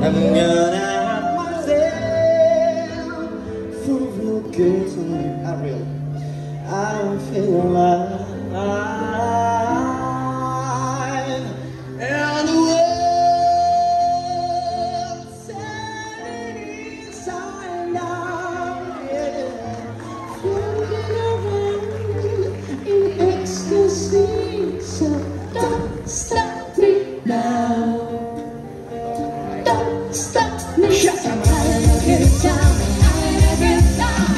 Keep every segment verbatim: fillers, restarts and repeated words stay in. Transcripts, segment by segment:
I'm gonna myself for real good time. I real, I feel alive, and the world's turning inside out, yeah. Floating around in ecstasy, so don't stop me now. Don't stop me. Yes, I'm having a good time. Having a good time.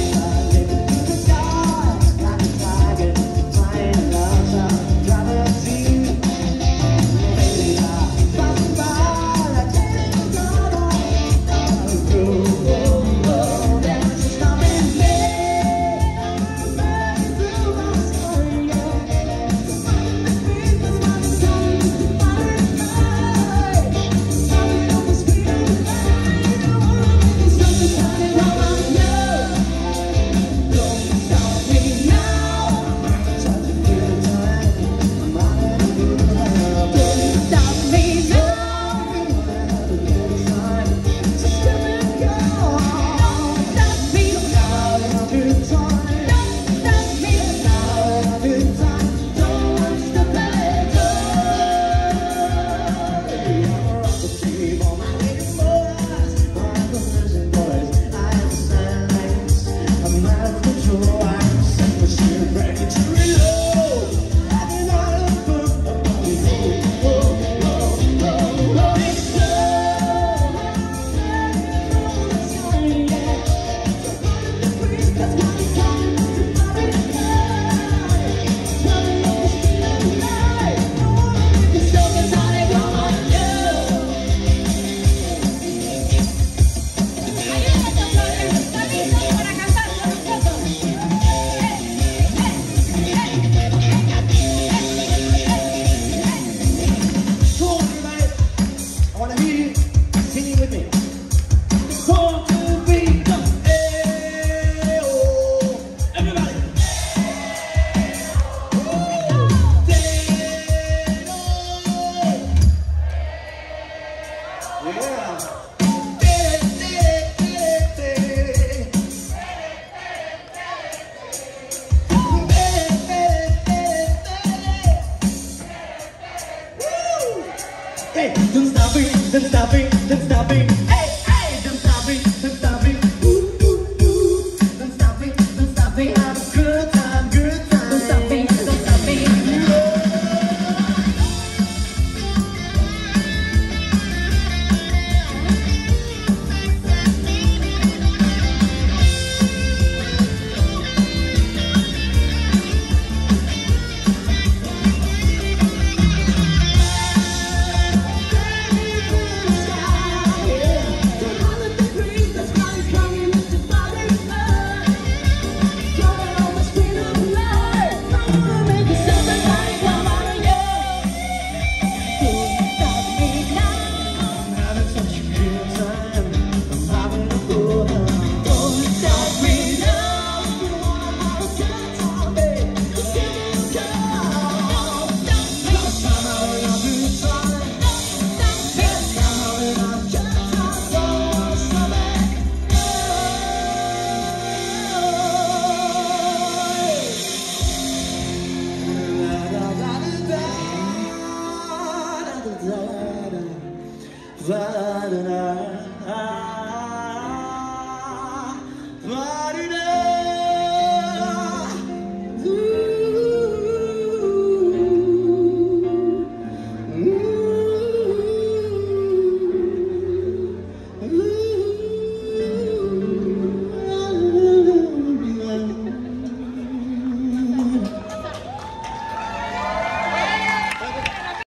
Hey, don't stop it, don't stop it, don't stop it. Hey, hey, don't stop it, don't stop it. Ooh, ooh, ooh. Don't stop it, don't stop it. Have a good time, good time. Don't stop it, don't stop it. Da, da, da, da.